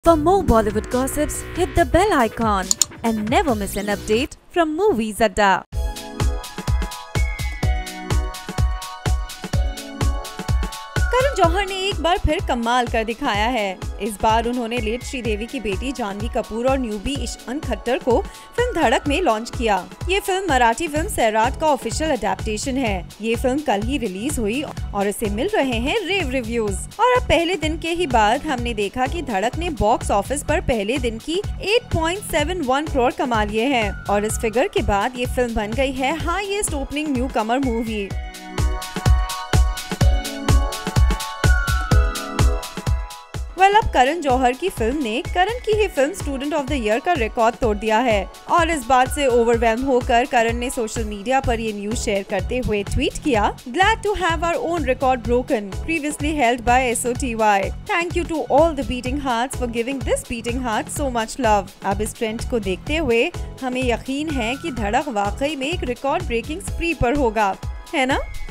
For more Bollywood gossips, hit the bell icon and never miss an update from Movies Adda. Karan Johar ने एक बार फिर कमाल कर दिखाया है। इस बार उन्होंने लेट श्रीदेवी की बेटी जानवी कपूर और न्यूबी ईशान खट्टर को फिल्म धड़क में लॉन्च किया। ये फिल्म मराठी फिल्म सैराट का ऑफिशियल अडेप्टेशन है। ये फिल्म कल ही रिलीज हुई और इसे मिल रहे हैं रेव रिव्यूज। और अब पहले दिन के ही बाद हमने देखा कि धड़क ने बॉक्स ऑफिस पर पहले दिन की 8.71 करोड़ कमा लिए हैं और इस फिगर के बाद ये फिल्म बन गई है highest opening newcomer movie. अब करण जौहर की फिल्म ने करण की ही film student of the year का रिकॉर्ड तोड़ दिया है और इस बात से ओवरवेल्म होकर करण ने सोशल मीडिया पर ये न्यूज शेयर करते हुए ट्वीट किया, glad to have our own record broken previously held by SOTY। Thank you to all the beating hearts for giving this beating heart so much love. अब इस trend को देखते हुए हमें यकीन है कि धड़क वाकई में एक रिकॉर्ड ब्रेकिंग स्प्री पर होगा, है ना?